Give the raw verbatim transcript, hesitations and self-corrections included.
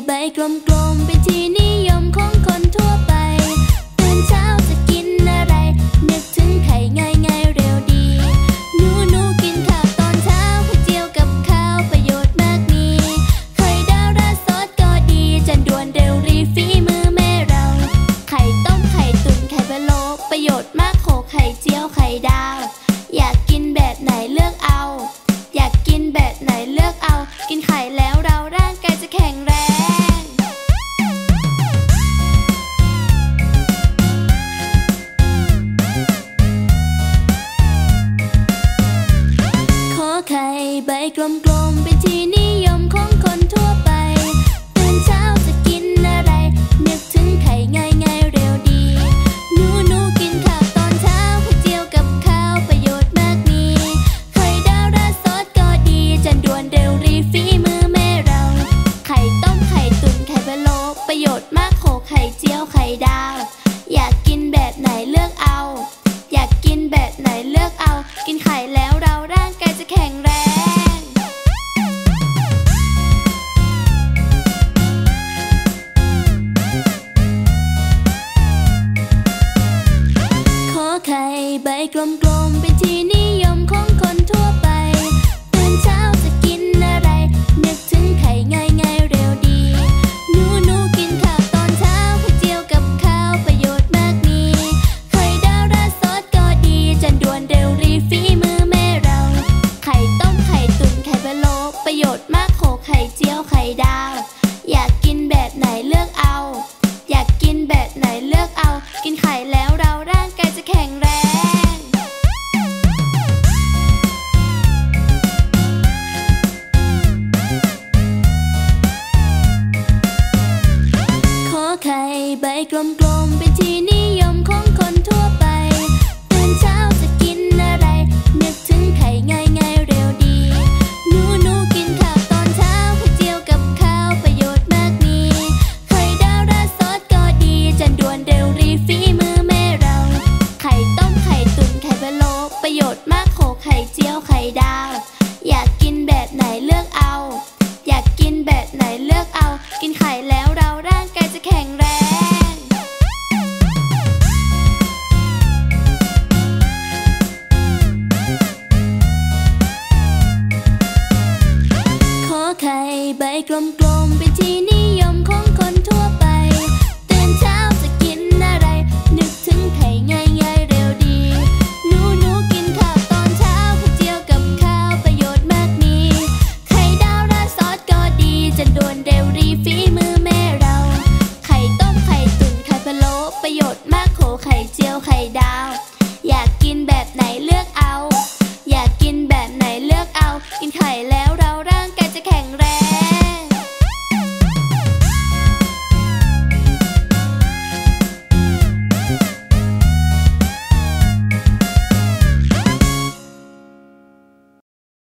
ใบกลมๆเป็นที่นิยมของคนทั่วไปตื่นเช้าจะกินอะไรนึกถึงไข่ง่ายๆเร็วดีหนูหนูกินข้าวตอนเช้าไข่เจียวกับข้าวประโยชน์มากมีไข่ดาวราดซอสก็ดีจานด่วนเร็วรีฝีมือแม่เราไข่ต้มไข่ตุ๋นไข่พะโล้ประโยชน์มากโขไข่เจียวไข่ดาวอยากกินแบบไหนเลือกเอาอยากกินแบบไหนเลือกเอากินไข่แล้วเราร่างกายจะแข็งแรงขอไข่ใบกลมๆเป็นที่นิยมของคนทั่วไปตื่นเช้าจะกินอะไรนึกถึงไข่ง่ายๆเร็วดีหนูหนูกินข้าวตอนเช้าไข่เจียวกับข้าวประโยชน์มากมีไข่ดาวราดซอสก็ดีจานด่วนเร็วรีฝีมือแม่เราไข่ต้มไข่ตุ๋นไข่พะโล้ประโยชน์มากโขไข่เจียวไข่ดาวอยากกินแบบไหนเลือกเอาอยากกินแบบไหนเลือกเอากินไข่แล้วเราร่างกายจะแข็งแรงขอไข่ใบกลมๆเป็นที่นิยมของคนทั่วไปตื่นเช้าจะกินอะไรนึกถึงไข่ง่ายๆเร็วดีหนูหนูกินข้าวตอนเช้าไข่เจียวกับข้าวประโยชน์มากมีไข่ดาวราดซอสก็ดีจานด่วนเร็วรีฝีมือแม่เราไข่ต้มไข่ตุ๋นไข่พะโล้ประโยชน์มากโขไข่เจียวไข่ดาวอยากกินแบบไหนเลือกเอาอยากกินแบบไหนเลือกเอากินไข่แล้วเราร่างกายจะแข็งแรงขอไข่ใบกลมๆ